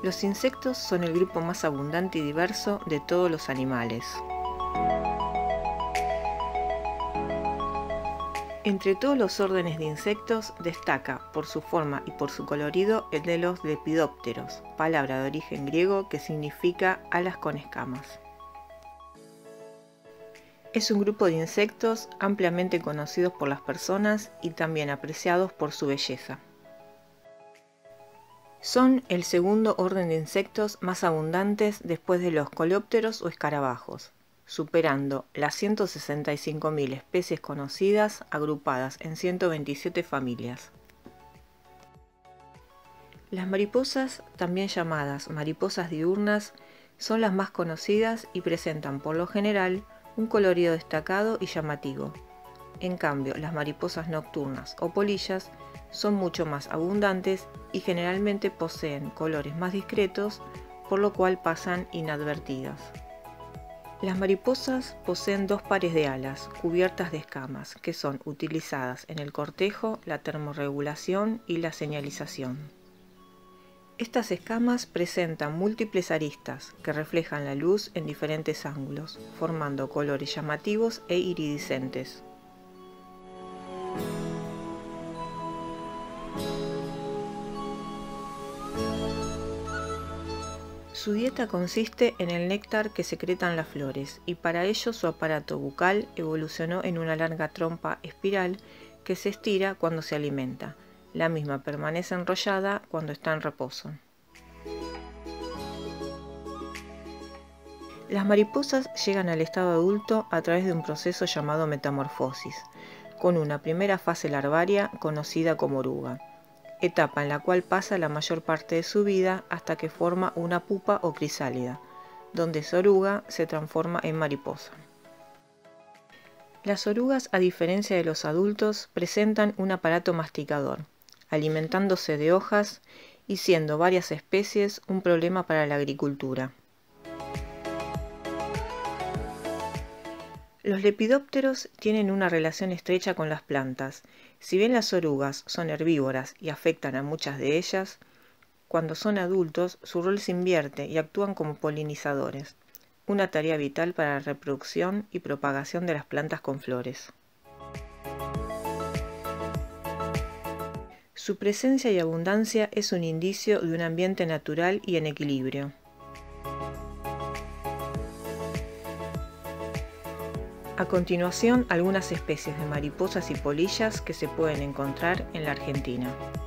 Los insectos son el grupo más abundante y diverso de todos los animales. Entre todos los órdenes de insectos destaca, por su forma y por su colorido, el de los lepidópteros, palabra de origen griego que significa alas con escamas. Es un grupo de insectos ampliamente conocidos por las personas y también apreciados por su belleza. Son el segundo orden de insectos más abundantes después de los coleópteros o escarabajos, superando las 165.000 especies conocidas agrupadas en 127 familias. Las mariposas, también llamadas mariposas diurnas, son las más conocidas y presentan por lo general un colorido destacado y llamativo. En cambio, las mariposas nocturnas o polillas son mucho más abundantes y generalmente poseen colores más discretos, por lo cual pasan inadvertidas. Las mariposas poseen dos pares de alas cubiertas de escamas que son utilizadas en el cortejo, la termorregulación y la señalización. Estas escamas presentan múltiples aristas que reflejan la luz en diferentes ángulos, formando colores llamativos e iridiscentes. Su dieta consiste en el néctar que secretan las flores y para ello su aparato bucal evolucionó en una larga trompa espiral que se estira cuando se alimenta. La misma permanece enrollada cuando está en reposo. Las mariposas llegan al estado adulto a través de un proceso llamado metamorfosis, con una primera fase larvaria conocida como oruga, etapa en la cual pasa la mayor parte de su vida hasta que forma una pupa o crisálida, donde esa oruga se transforma en mariposa. Las orugas, a diferencia de los adultos, presentan un aparato masticador, alimentándose de hojas y siendo varias especies un problema para la agricultura. Los lepidópteros tienen una relación estrecha con las plantas. Si bien las orugas son herbívoras y afectan a muchas de ellas, cuando son adultos su rol se invierte y actúan como polinizadores, una tarea vital para la reproducción y propagación de las plantas con flores. Su presencia y abundancia es un indicio de un ambiente natural y en equilibrio. A continuación, algunas especies de mariposas y polillas que se pueden encontrar en la Argentina.